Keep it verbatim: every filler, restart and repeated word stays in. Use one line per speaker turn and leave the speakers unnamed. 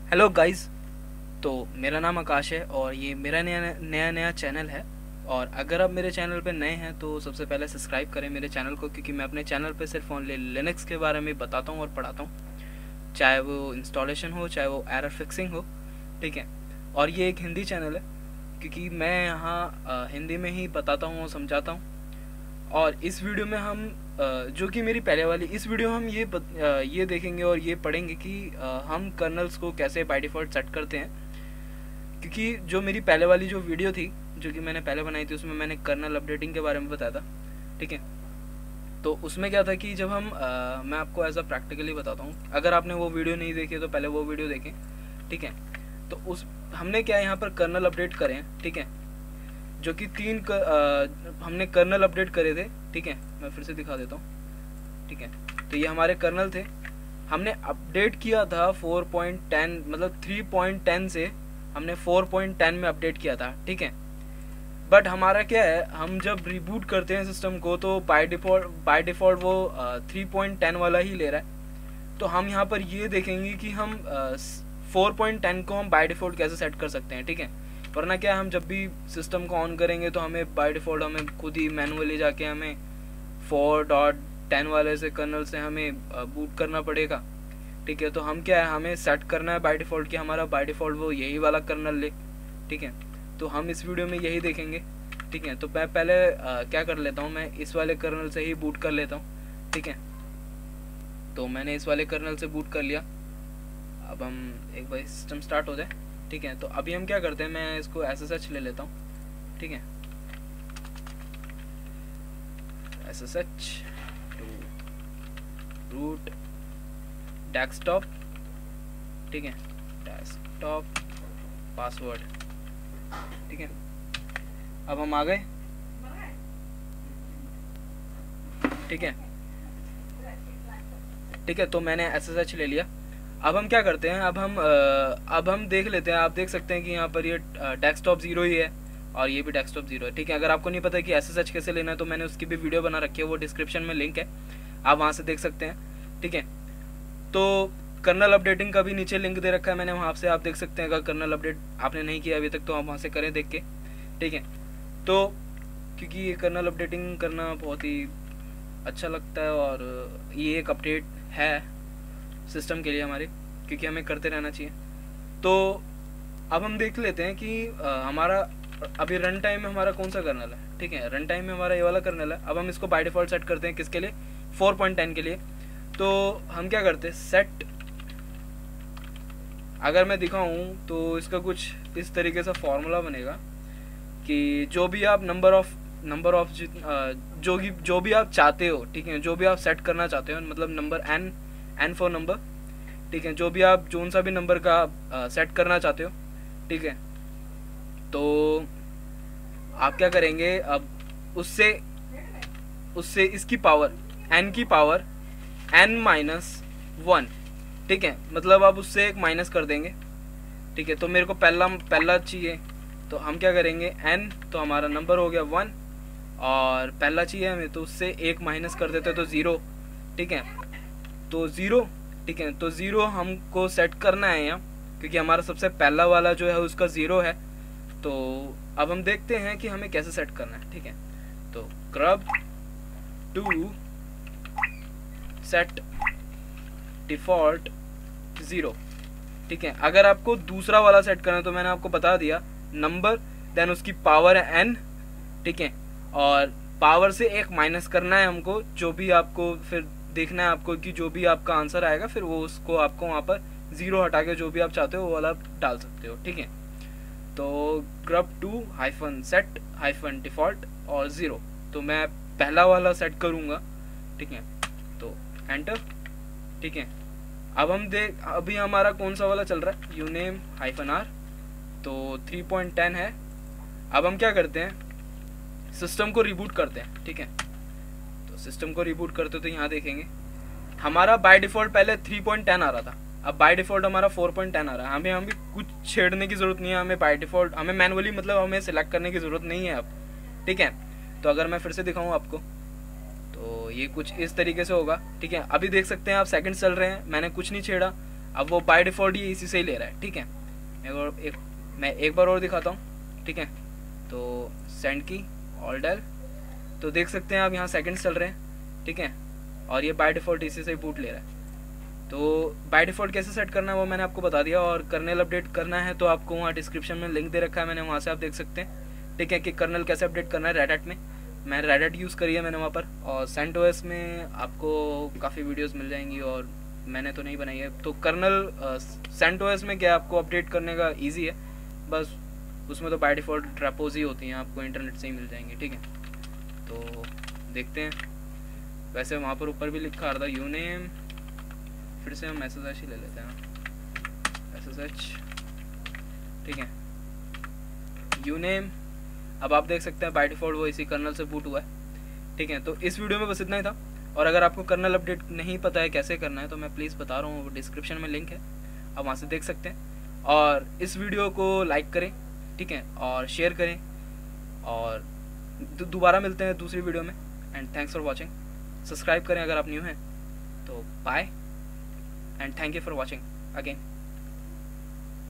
Hello guys. तो मेरा नाम आकाश है और ये मेरा नया नया नया चैनल है। और अगर आप मेरे चैनल पे नए हैं तो सबसे पहले सब्सक्राइब करें मेरे चैनल को, क्योंकि मैं अपने चैनल पे सिर्फ ओनली लिनक्स के बारे में बताता हूँ और पढ़ाता हूँ, चाहे वो इंस्टॉलेशन हो चाहे वो एरर फिक्सिंग हो। ठीक है। और ये एक हिंदी चैनल है, क्योंकि मैं यहाँ हिंदी में ही बताता हूँ और समझाता हूँ। और इस वीडियो में हम जो कि मेरी पहले वाली इस वीडियो हम ये बत, ये देखेंगे और ये पढ़ेंगे कि हम कर्नल्स को कैसे बाय डिफ़ॉल्ट सेट करते हैं। क्योंकि जो मेरी पहले वाली जो वीडियो थी जो कि मैंने पहले बनाई थी उसमें मैंने कर्नल अपडेटिंग के बारे में बताया था। ठीक है। तो उसमें क्या था कि जब हम आ, मैं आपको एज अ प्रैक्टिकली बताता हूँ, अगर आपने वो वीडियो नहीं देखी तो पहले वो वीडियो देखें। ठीक है। तो उस हमने क्या यहाँ पर कर्नल अपडेट करें। ठीक है। जो कि तीन कर, आ, हमने कर्नल अपडेट करे थे। ठीक है। मैं फिर से दिखा देता हूँ। ठीक है। तो ये हमारे कर्नल थे, हमने अपडेट किया था फोर पॉइंट टेन मतलब थ्री पॉइंट टेन से हमने फोर पॉइंट टेन में अपडेट किया था। ठीक है। बट हमारा क्या है, हम जब रिबूट करते हैं सिस्टम को तो बाय डिफ़ॉल्ट बाय डिफ़ॉल्ट वो थ्री पॉइंट टेन वाला ही ले रहा है। तो हम यहाँ पर ये देखेंगे कि हम फोर पॉइंट टेन को हम बाय डिफ़ॉल्ट कैसे सेट कर सकते हैं। ठीक है। वरना क्या, हम जब भी सिस्टम को ऑन करेंगे तो हमें बाय डिफ़ॉल्ट हमें खुद ही मैनुअली जाके हमें फोर डॉट टेन वाले से कर्नल से हमें बूट करना पड़ेगा। ठीक है। तो हम क्या है, हमें सेट करना है बाय डिफ़ॉल्ट कि हमारा बाय डिफ़ॉल्ट वो यही वाला कर्नल ले। ठीक है। तो हम इस वीडियो में यही देखेंगे। ठीक है। तो मैं पहले आ, क्या कर लेता हूँ, मैं इस वाले कर्नल से ही बूट कर लेता हूँ। ठीक है। तो मैंने इस वाले कर्नल से बूट कर लिया। अब हम एक बार सिस्टम स्टार्ट हो जाए। ठीक है। तो अभी हम क्या करते हैं, मैं इसको एस एस एच ले लेता हूँ। ठीक है। S S H to root desktop. ठीक है। Desktop password. ठीक है। अब हम आ गए। ठीक है। ठीक है। तो मैंने एस एस एच ले लिया। अब हम क्या करते हैं, अब हम अब हम देख लेते हैं। आप देख सकते हैं कि यहाँ पर ये डेस्कटॉप ज़ीरो ही है और ये भी डेस्कटॉप ज़ीरो है। ठीक है। अगर आपको नहीं पता कि एस एस एच कैसे लेना है तो मैंने उसकी भी वीडियो बना रखी है, वो डिस्क्रिप्शन में लिंक है, आप वहाँ से देख सकते हैं। ठीक है। तो कर्नल अपडेटिंग का भी नीचे लिंक दे रखा है मैंने, वहाँ से आप देख सकते हैं। अगर कर्नल अपडेट आपने नहीं किया अभी तक तो आप वहाँ से करें देख के। ठीक है। तो क्योंकि ये कर्नल अपडेटिंग करना बहुत ही अच्छा लगता है और ये एक अपडेट है सिस्टम के लिए हमारे, क्योंकि हमें करते रहना चाहिए। तो अब हम देख लेते हैं कि आ, हमारा अभी रन टाइम में हमारा कौन सा कर्नल है। ठीक है। रन टाइम में हमारा ये वाला कर्नल है। अब हम इसको बाय डिफ़ॉल्ट सेट करते हैं किसके लिए, फोर पॉइंट टेन के लिए। तो हम क्या करते हैं, सेट, अगर मैं दिखाऊं तो इसका कुछ इस तरीके से फॉर्मूला बनेगा कि जो भी आप नंबर ऑफ नंबर ऑफ जो भी जो भी आप चाहते हो, ठीक है, जो भी आप सेट करना चाहते हो, मतलब number N N for number. ठीक है। जो भी आप जोन सा भी नंबर का आ, सेट करना चाहते हो। ठीक है। तो आप क्या करेंगे, अब उससे उससे इसकी पावर एन की पावर एन माइनस वन। ठीक है। मतलब आप उससे एक माइनस कर देंगे। ठीक है। तो मेरे को पहला पहला चाहिए तो हम क्या करेंगे, एन तो हमारा नंबर हो गया वन और पहला चाहिए हमें तो उससे एक माइनस कर देते तो ज़ीरो। ठीक है। तो ज़ीरो। ठीक है। तो ज़ीरो हमको सेट करना है यहाँ, क्योंकि हमारा सबसे पहला वाला जो है उसका ज़ीरो है। तो अब हम देखते हैं कि हमें कैसे सेट करना है। ठीक है। तो grub to set default zero. ठीक है। अगर आपको दूसरा वाला सेट करना है तो मैंने आपको बता दिया, नंबर देन उसकी पावर है एन। ठीक है। और पावर से एक माइनस करना है हमको, जो भी आपको फिर देखना है आपको कि जो भी आपका आंसर आएगा फिर वो उसको आपको वहाँ पर ज़ीरो हटा के जो भी आप चाहते हो वो वाला डाल सकते हो। ठीक है। तो grub to hyphen set hyphen default और ज़ीरो, तो मैं पहला वाला सेट करूँगा। ठीक है। तो एंटर। ठीक है। अब हम देख, अभी हमारा कौन सा वाला चल रहा है, यूनेम हाइफन आर, तो थ्री पॉइंट टेन है। अब हम क्या करते हैं, सिस्टम को रिबूट करते हैं। ठीक है। तो सिस्टम को रिबूट करते तो यहाँ देखेंगे हमारा बाय डिफ़ॉल्ट पहले थ्री पॉइंट टेन आ रहा था, अब बाय डिफ़ॉल्ट हमारा फोर पॉइंट टेन आ रहा है। हमें हमें कुछ छेड़ने की ज़रूरत नहीं है, हमें बाय डिफ़ॉल्ट हमें मैनुअली मतलब हमें सिलेक्ट करने की ज़रूरत नहीं है अब। ठीक है। तो अगर मैं फिर से दिखाऊँ आपको तो ये कुछ इस तरीके से होगा। ठीक है। अभी देख सकते हैं आप सेकंड्स चल रहे हैं, मैंने कुछ नहीं छेड़ा। अब वो बाय डिफ़ॉल्ट ये इसी से ही ले रहा है, ठीक है। एक और एक मैं एक बार और दिखाता हूँ, ठीक है। तो सेंड की ऑल डायल, तो देख सकते हैं आप यहाँ सेकंड्स चल रहे हैं, ठीक है, और ये बाय डिफ़ॉल्ट इसी से ही बूट ले रहा है। तो बाय डिफ़ॉल्ट कैसे सेट करना है वो मैंने आपको बता दिया, और कर्नल अपडेट करना है तो आपको वहाँ डिस्क्रिप्शन में लिंक दे रखा है मैंने, वहाँ से आप देख सकते हैं, ठीक है, कि कर्नल कैसे अपडेट करना है रेड हैट में। मैं रेड हैट यूज़ करी है मैंने वहाँ पर, और सेंटोस में आपको काफ़ी वीडियोस मिल जाएंगी और मैंने तो नहीं बनाई है। तो कर्नल सेंटोस में क्या आपको अपडेट करने का ईजी है, बस उसमें तो बाय डिफ़ॉल्ट ट्रैपोज ही होती हैं, आपको इंटरनेट से ही मिल जाएंगे, ठीक है। तो देखते हैं, वैसे वहाँ पर ऊपर भी लिखा आ रहा था यू नेम, फिर से हम एस एस एच ही ले लेते हैं, एस एस एच, ठीक है, यू नेम। अब आप देख सकते हैं बाय डिफ़ॉल्ट वो इसी कर्नल से बूट हुआ है, ठीक है। तो इस वीडियो में बस इतना ही था, और अगर आपको कर्नल अपडेट नहीं पता है कैसे करना है तो मैं प्लीज़ बता रहा हूँ, वो डिस्क्रिप्शन में लिंक है, आप वहाँ से देख सकते हैं। और इस वीडियो को लाइक करें, ठीक है, और शेयर करें, और दोबारा मिलते हैं दूसरी वीडियो में। And thanks for watching, subscribe करें अगर आप न्यू हैं, तो bye and thank you for watching again.